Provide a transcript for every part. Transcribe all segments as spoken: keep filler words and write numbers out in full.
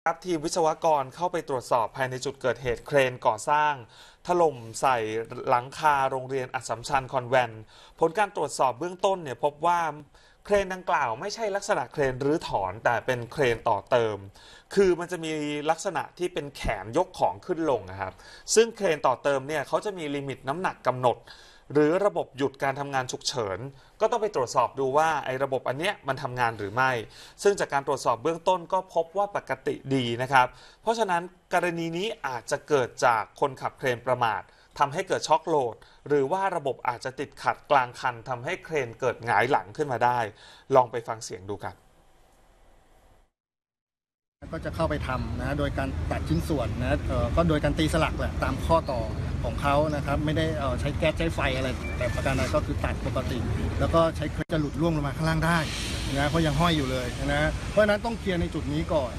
ครับทีมวิศวกรเข้าไปตรวจสอบภายในจุดเกิดเหตุเครนก่อสร้างถล่มใส่หลังคาโรงเรียนอัสสัมชัญคอนแวนต์ผลการตรวจสอบเบื้องต้นเนี่ยพบว่าเครนดังกล่าวไม่ใช่ลักษณะเครนรื้อถอนแต่เป็นเครนต่อเติมคือมันจะมีลักษณะที่เป็นแขนยกของขึ้นลงนะครับซึ่งเครนต่อเติมเนี่ยเขาจะมีลิมิตน้ำหนักกำหนดหรือระบบหยุดการทำงานฉุกเฉินก็ต้องไปตรวจสอบดูว่าไอ้ระบบอันเนี้ยมันทำงานหรือไม่ซึ่งจากการตรวจสอบเบื้องต้นก็พบว่าปกติดีนะครับเพราะฉะนั้นกรณีนี้อาจจะเกิดจากคนขับเครนประมาททำให้เกิดช็อคโหลดหรือว่าระบบอาจจะติดขัดกลางคันทำให้เครนเกิดหงายหลังขึ้นมาได้ลองไปฟังเสียงดูครับก็จะเข้าไปทำนะโดยการตัดชิ้นส่วนนะก็โดยการตีสลักแหละตามข้อต่อของเขานะครับไม่ได้ใช้แก๊สใช้ไฟอะไรแต่ประการใดก็คือตัดปกติแล้วก็ใช้เครนจะหลุดร่วงลงมาข้างล่างได้นะเพราะยังห้อยอยู่เลยนะเพราะฉะนั้นต้องเคลียร์ในจุดนี้ก่อน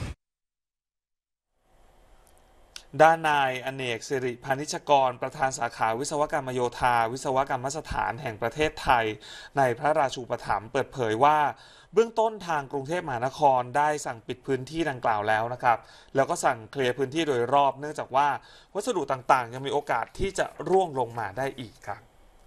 ด้านนายอเนกสิริพานิชกรประธานสาขาวิศวกรรมโยธาวิศวกรรมสถานแห่งประเทศไทยในพระราชูปถัมภ์เปิดเผยว่าเบื้องต้นทางกรุงเทพมหานครได้สั่งปิดพื้นที่ดังกล่าวแล้วนะครับแล้วก็สั่งเคลียร์พื้นที่โดยรอบเนื่องจากว่าวัสดุต่างๆยังมีโอกาสที่จะร่วงลงมาได้อีกครับ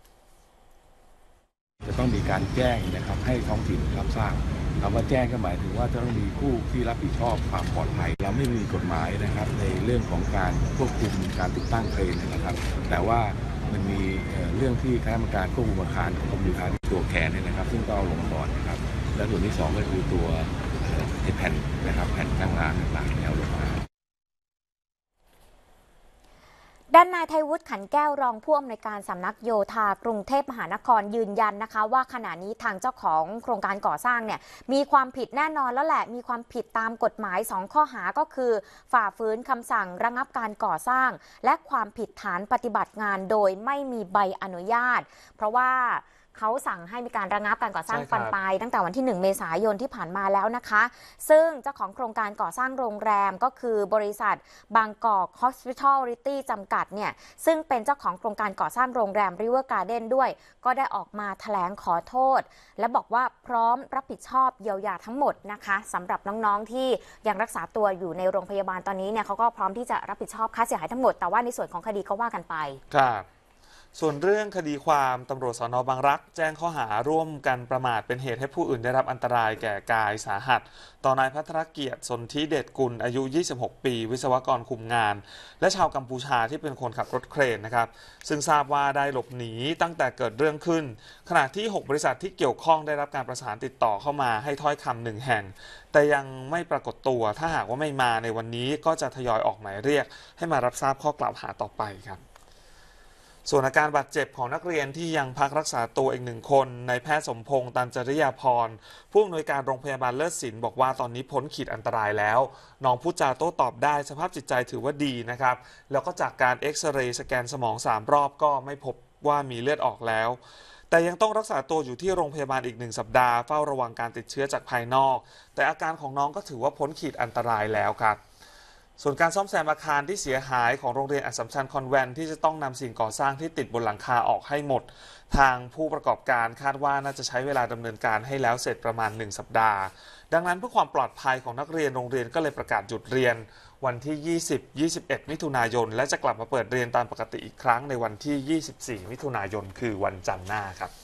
จะต้องมีการแจ้งนะครับให้ท้องถิ่นรับทราบคำว่าแจ้งก็หมายถึงว่าจะต้องมีผู้ที่รับผิดชอบความปลอดภัยเราไม่มีกฎหมายนะครับในเรื่องของการควบคุมการติดตั้งเครนนะครับแต่ว่ามันมีเรื่องที่คณะกรรมการควบคุมอาคารของกรมโยธาตัวแขนเนี่ยนะครับซึ่งก็เอาลงก่อนนะครับและส่วนที่สองก็คือตัวแผ่นนะครับแผ่นข้างล่างต่างๆแล้วลงมาด้านนายไทยวุฒิขันแก้วรองผู้อำนวยการสำนักโยธากรุงเทพมหานครยืนยันนะคะว่าขณะนี้ทางเจ้าของโครงการก่อสร้างเนี่ยมีความผิดแน่นอนแล้วแหละมีความผิดตามกฎหมายสองข้อหาก็คือฝ่าฝืนคำสั่งระงับการก่อสร้างและความผิดฐานปฏิบัติงานโดยไม่มีใบอนุญาตเพราะว่าเขาสั่งให้มีการระงับการก่อสร้างฟันปลายตั้งแต่วันที่หนึ่งเมษายนที่ผ่านมาแล้วนะคะซึ่งเจ้าของโครงการก่อสร้างโรงแรมก็คือบริษัทบางกอก Hospitality จำกัดเนี่ยซึ่งเป็นเจ้าของโครงการก่อสร้างโรงแรม River Garden ด้วยก็ได้ออกมาแถลงขอโทษและบอกว่าพร้อมรับผิดชอบเยียวยาทั้งหมดนะคะสำหรับน้องๆที่ยังรักษาตัวอยู่ในโรงพยาบาลตอนนี้เนี่ยเขาก็พร้อมที่จะรับผิดชอบค่าเสียหายทั้งหมดแต่ว่าในส่วนของคดีก็ว่ากันไปครับส่วนเรื่องคดีความตำรวจสน.บางรักแจ้งข้อหาร่วมกันประมาทเป็นเหตุให้ผู้อื่นได้รับอันตรายแก่กายสาหัสต่อนายภัทรเกียรติสนธิเดชกุลอายุยี่สิบหกปีวิศวกรคุมงานและชาวกัมพูชาที่เป็นคนขับรถเครนนะครับซึ่งทราบว่าได้หลบหนีตั้งแต่เกิดเรื่องขึ้นขณะที่หกบริษัทที่เกี่ยวข้องได้รับการประสานติดต่อเข้ามาให้ถ้อยคำหนึ่งแห่งแต่ยังไม่ปรากฏตัวถ้าหากว่าไม่มาในวันนี้ก็จะทยอยออกหมายเรียกให้มารับทราบข้อกล่าวหาต่อไปครับส่วนอาการบาดเจ็บของนักเรียนที่ยังพักรักษาตัวอีกหนึ่งคนนายแพทย์สมพงษ์ตันจริยาพรผู้อำนวยการโรงพยาบาลเลิศศิลป์บอกว่าตอนนี้พ้นขีดอันตรายแล้วน้องพูดจาโต้ตอบได้สภาพจิตใจถือว่าดีนะครับแล้วก็จากการเอ็กซเรย์สแกนสมองสามรอบก็ไม่พบว่ามีเลือดออกแล้วแต่ยังต้องรักษาตัวอยู่ที่โรงพยาบาลอีกหนึ่งสัปดาห์เฝ้าระวังการติดเชื้อจากภายนอกแต่อาการของน้องก็ถือว่าพ้นขีดอันตรายแล้วครับส่วนการซ่อมแซมอาคารที่เสียหายของโรงเรียนอัสสัมชัญคอนแวนต์ที่จะต้องนำสิ่งก่อสร้างที่ติดบนหลังคาออกให้หมดทางผู้ประกอบการคาดว่าน่าจะใช้เวลาดำเนินการให้แล้วเสร็จประมาณหนึ่งสัปดาห์ดังนั้นเพื่อความปลอดภัยของนักเรียนโรงเรียนก็เลยประกาศหยุดเรียนวันที่ยี่สิบ ยี่สิบเอ็ดมิถุนายนและจะกลับมาเปิดเรียนตามปกติอีกครั้งในวันที่ยี่สิบสี่มิถุนายนคือวันจันทร์หน้าครับ